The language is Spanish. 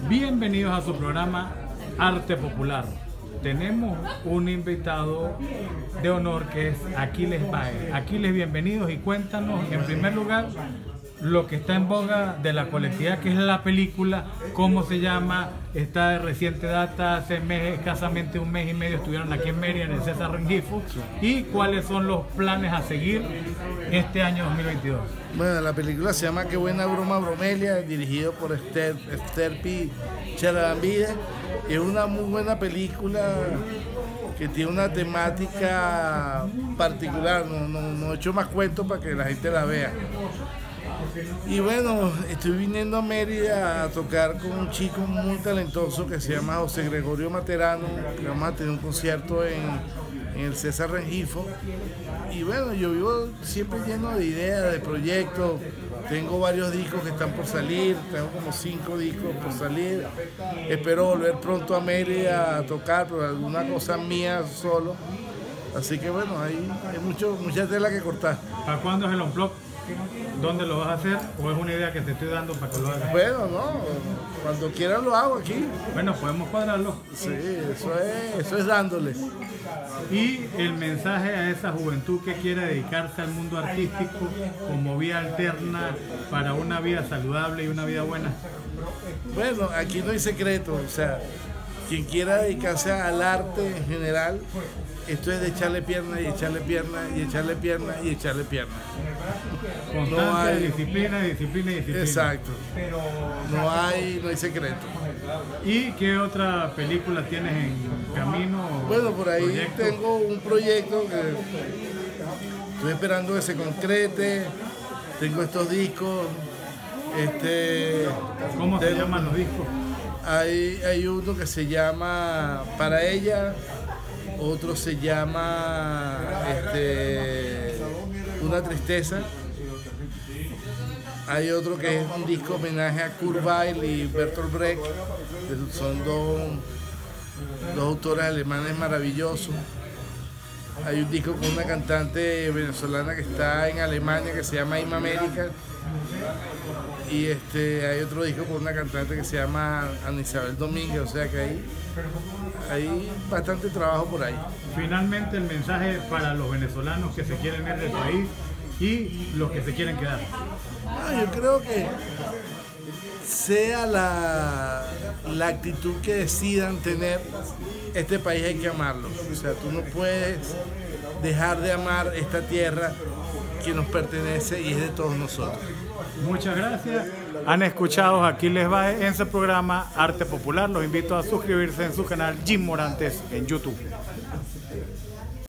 Bienvenidos a su programa Arte Popular. Tenemos un invitado de honor que es Aquiles Báez. Aquiles, bienvenidos y cuéntanos en primer lugar lo que está en boga de la colectividad, que es la película, cómo se llama, está de reciente data, hace escasamente un mes y medio estuvieron aquí en Mérida, en el César Rengifo, y cuáles son los planes a seguir este año 2022. Bueno, la película se llama Qué buena broma Bromelia, dirigido por Sterpi Charalambide. Es una muy buena película que tiene una temática particular, no he hecho más cuentos para que la gente la vea. Y bueno, estoy viniendo a Mérida a tocar con un chico muy talentoso que se llama José Gregorio Materano, que vamos a tener un concierto en el César Rengifo. Y bueno, yo vivo siempre lleno de ideas, de proyectos. Tengo varios discos que están por salir, tengo como 5 discos por salir. Espero volver pronto a Mérida a tocar, pero alguna cosa mía solo. Así que bueno, hay mucha tela que cortar. ¿Para cuándo es el Unplugged? ¿Dónde lo vas a hacer? ¿O es una idea que te estoy dando para que lo hagas? Bueno, no, cuando quieran lo hago aquí. Bueno, podemos cuadrarlo. Sí, eso es dándole. Y el mensaje a esa juventud que quiere dedicarse al mundo artístico como vía alterna para una vida saludable y una vida buena. Bueno, aquí no hay secreto, o sea, quien quiera dedicarse al arte en general, esto es de echarle pierna y echarle pierna y echarle pierna y echarle pierna. Constancia, disciplina. Exacto. No hay secreto. ¿Y qué otra película tienes en camino? Bueno, por ahí proyecto? Tengo un proyecto que estoy esperando que se concrete. Tengo estos discos. ¿Cómo se llaman los discos? Hay uno que se llama Para Ella, otro se llama Una Tristeza. Hay otro que es un disco homenaje a Kurt Weill y Bertolt Brecht, que son dos autores alemanes maravillosos. Hay un disco con una cantante venezolana que está en Alemania que se llama Ima América. Y hay otro disco con una cantante que se llama Ana Isabel Domínguez, o sea que hay bastante trabajo por ahí. Finalmente, el mensaje para los venezolanos que se quieren ir del país y los que se quieren quedar. Yo creo que sea la actitud que decidan tener, este país hay que amarlo. O sea, tú no puedes dejar de amar esta tierra que nos pertenece y es de todos nosotros. Muchas gracias. Han escuchado a Aquiles Báez en su programa Arte Popular. Los invito a suscribirse en su canal Jim Morantes en YouTube.